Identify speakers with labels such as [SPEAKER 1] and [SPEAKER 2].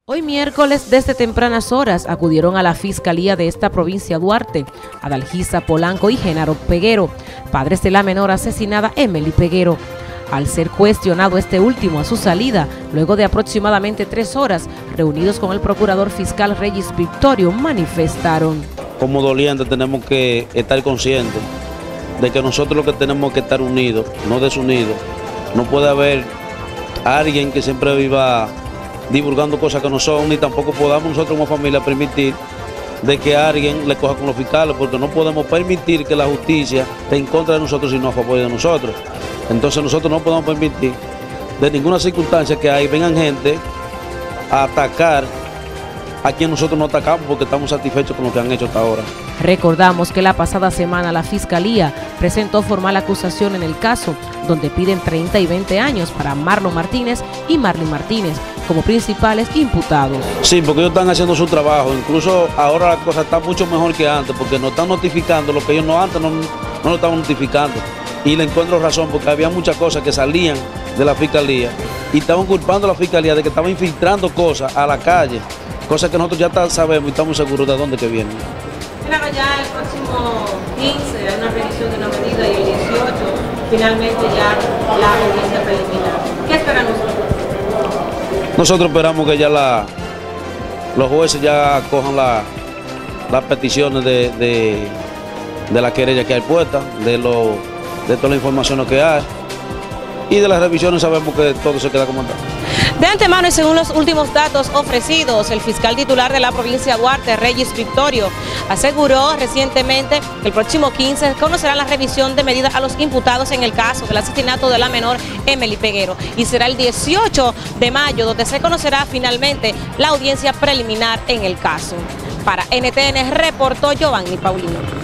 [SPEAKER 1] Hoy miércoles, desde tempranas horas, acudieron a la Fiscalía de esta provincia Duarte, Adalgisa Polanco y Genaro Peguero, padres de la menor asesinada Emily Peguero. Al ser cuestionado este último a su salida, luego de aproximadamente 3 horas, reunidos con el procurador fiscal Regis Victorio, manifestaron:
[SPEAKER 2] como dolientes tenemos que estar conscientes de que nosotros lo que tenemos que estar unidos, no desunidos. No puede haber alguien que siempre viva divulgando cosas que no son, ni tampoco podamos nosotros como familia permitir de que alguien le coja con los fiscales, porque no podemos permitir que la justicia esté en contra de nosotros y no a favor de nosotros. Entonces nosotros no podemos permitir de ninguna circunstancia que ahí vengan gente a atacar a quien nosotros no atacamos, porque estamos satisfechos con lo que han hecho hasta ahora.
[SPEAKER 1] Recordamos que la pasada semana la Fiscalía presentó formal acusación en el caso, donde piden 30 y 20 años para Marlon Martínez y Marlene Martínez como principales imputados.
[SPEAKER 2] Sí, porque ellos están haciendo su trabajo, incluso ahora la cosa está mucho mejor que antes, porque nos están notificando lo que ellos antes no lo estaban notificando. Y le encuentro razón, porque había muchas cosas que salían de la Fiscalía y estaban culpando a la Fiscalía de que estaba infiltrando cosas a la calle, cosas que nosotros ya sabemos y estamos seguros de dónde que vienen.
[SPEAKER 1] Claro, ya el próximo 15 hay una revisión de una medida y el 18 finalmente ya la audiencia preliminar. ¿Qué esperan ustedes?
[SPEAKER 2] Nosotros esperamos que ya los jueces ya cojan las peticiones de la querella que hay puesta, de todas las informaciones que hay, y de las revisiones sabemos que todo se queda como está.
[SPEAKER 1] De antemano y según los últimos datos ofrecidos, el fiscal titular de la provincia de Duarte, Regis Victorio, aseguró recientemente que el próximo 15 conocerá la revisión de medidas a los imputados en el caso del asesinato de la menor Emily Peguero, y será el 18 de mayo donde se conocerá finalmente la audiencia preliminar en el caso. Para NTN reportó Giovanni Paulino.